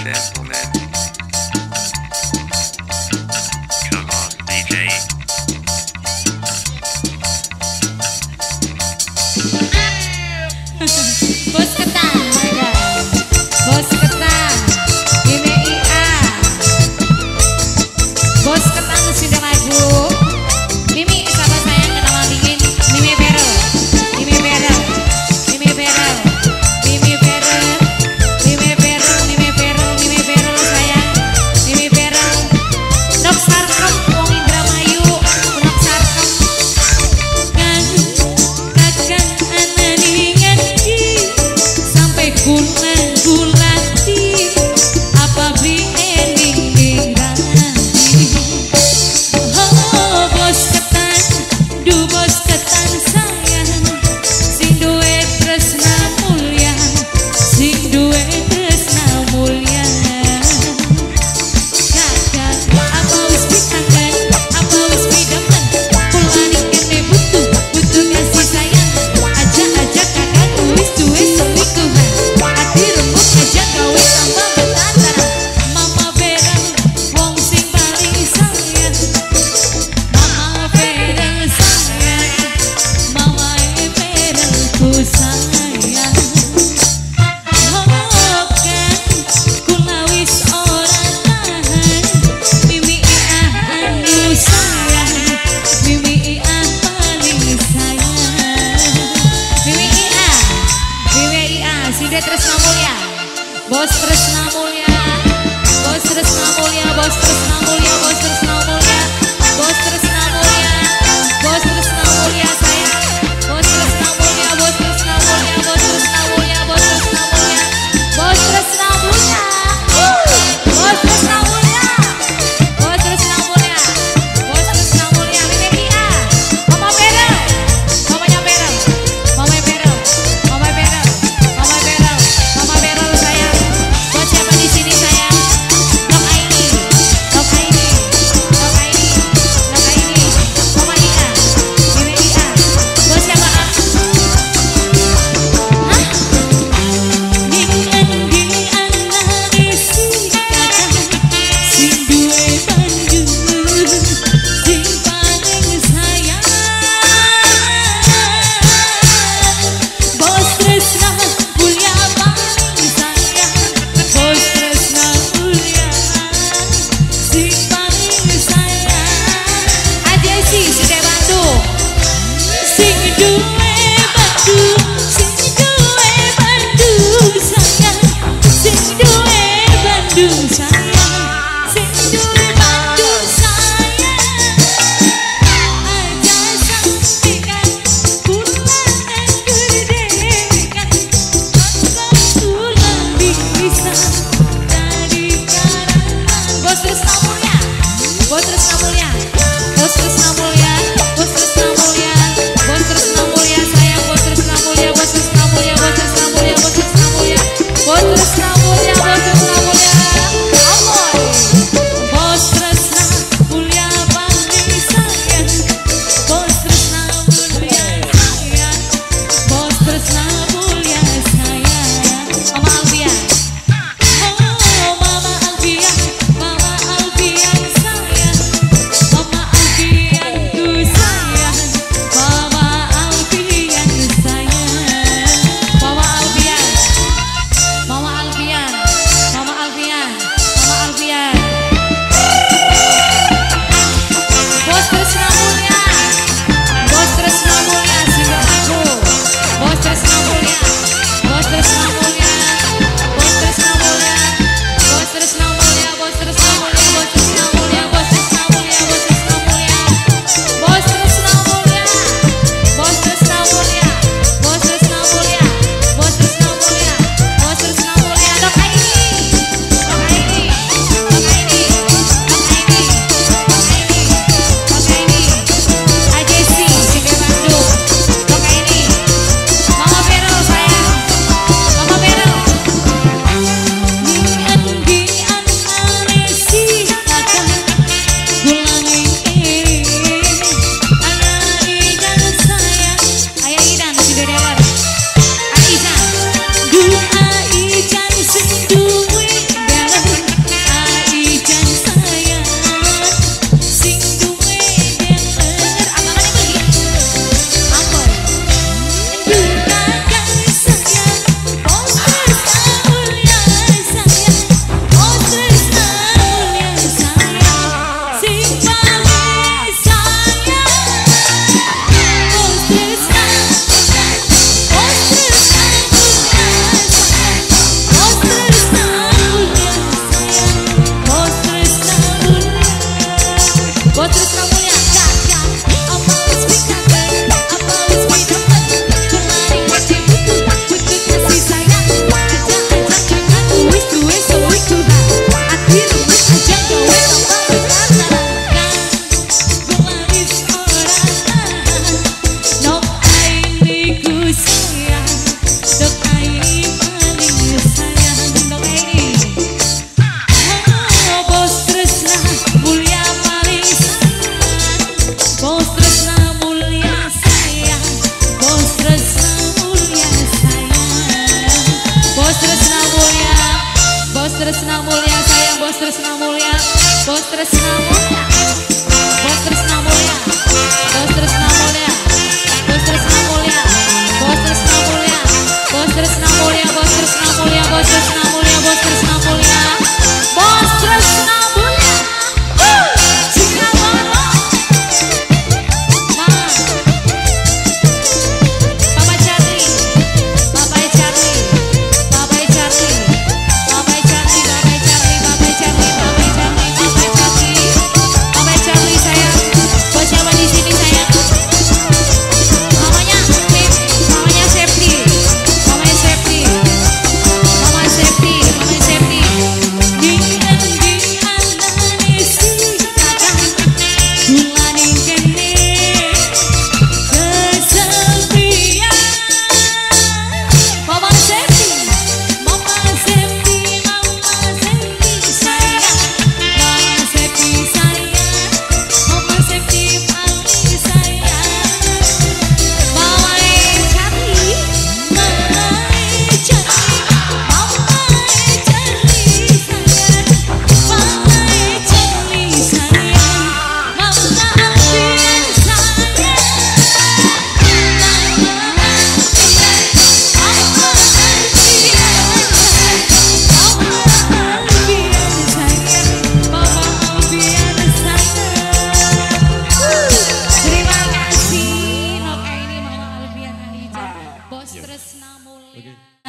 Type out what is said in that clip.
gentlemen. Come on, DJ. Bos Ketang, Bos Ketang, ini IA. Bos Ketang sudah lagu. Mimi, sahabat sayang, kenal dingin. Mimi Berel, Mimi Berel, Mimi Berel, Mimi Berel, Mimi Berel, Mimi Berel, Mimi Berel sayang, Mimi Berel. Nok sarkem, wong Indramayu, nok sarkem. Kan, kakak anani nganti, sampai kulan gulati, apa beli ening dingranti. Oh bos ketan, du bos ketan sayang, sing duwe tresna mulya, sing duwe tresna mulya. Kakak, apa wis pitangan, apa wis pidaman, kulani kene butuh kasih sayang. Aja kakak wis duwe selingkuhan, hati rembuk aja gawe tambah betantara. Mama Berel, wong sing paling sayang. Mama Berel sayang, Mama Berel ku sayang. Oh kan, kula wis ora tahan, Mimi IA anu sayang, Mimi IA paling sayang. Mimi IA, Mimi IA, Sida Tresna Mulya, Bos Tresna Mulya, Bos Tresna Mulya, Bos Tresna Mulya, Bos Tresna Mulya, Bos Tresna Mulya, Bos Tresna Mulya sayang, Bos Tresna Mulya, Bos Tresna Mulya, Bos Tresna Mulya, Bos Tresna Mulya, Bos Tresna Mulya, Bos Tresna Mulya, Bos Tresna Mulya, Bos Tresna Mulya, Mimi IA, Mama Berel, Mamanya Berel, Mama Berel, Mama Berel, Mama Berel, Mama Berel sayang. Buat siapa di sini sayang? Nok Aini, Nok Aini, Nok Aini, Nok Aini, Mama IA, Mimi IA. Buat siapa? Hah? Dengan di anak isi kakak, sing duwe bandu, sing paling sayang. Bos Tresna Mulya paling sayang, Bos Tresna Mulya sing paling sayang. Adesi sudah Bandung, sing duwe Bandung, sing duwe Bandung sayang, sing duwe Bandung sayang, sing duwe Bandung sayang. Aja sampaikan pulang gerdekan, pulang bisa dari karangan. Bos Tresna Mulya, Bos Tresna Mulya, Bos Tresna Mulya, Bos Tresna Mulya, Bos Tresna Mulya sayang, Bos Tresna Mulya, Bos Tresna Mulya, Bos Tresna Mulya, Bos Tresna Mulya, Bos Tresna Mulya, Bos Tresna Mulya. Amoy, Bos Tresna Mulya paling sayang, Bos Tresna Mulya sayang, Bos Tresna Mulya sayang. Mama Alfian, oh Mama Alfian, Mama Alfian sayang, Mama Alfian ku sayang, Mama Alfian sayang, Mama Alfian, Mama Alfian, Mama Alfian, Mama Alfian. Bos Tresna Mulya, Bos Tresna Mulya singgah aku, Bos Tresna Mulya, Bos Tresna Mulya, Bos Tresna Mulya, Bos Tresna Mulya, Bos Tresna Mulya, Bos Tresna Mulya, Bos Tresna Mulya, Bos Tresna Mulya, Bos Tresna Mulya, Bos Tresna Mulya, Bos Tresna Mulya, Bos Tresna Mulya, Bos Tresna Mulya. Nok Aini, Nok Aini, Nok Aini, Nok Aini, Nok Aini, Nok Aini, Adesi singgah Bandung, Nok Aini, Mama Berel sayang, Mama Tresna Mulia sayang, Bos Tresna Mulia, Bos Tresna Mulia, Bos Tresna Mulia, Bos Tresna Mulia, Bos Tresna Mulia, Bos Tresna Mulia, Bos Tresna Mulia, Bos Tresna Mulia, Bos Tresna Mulia, Bos Tresna Mulia, Bos Tresna Mulia. Bos Tresna Mulia.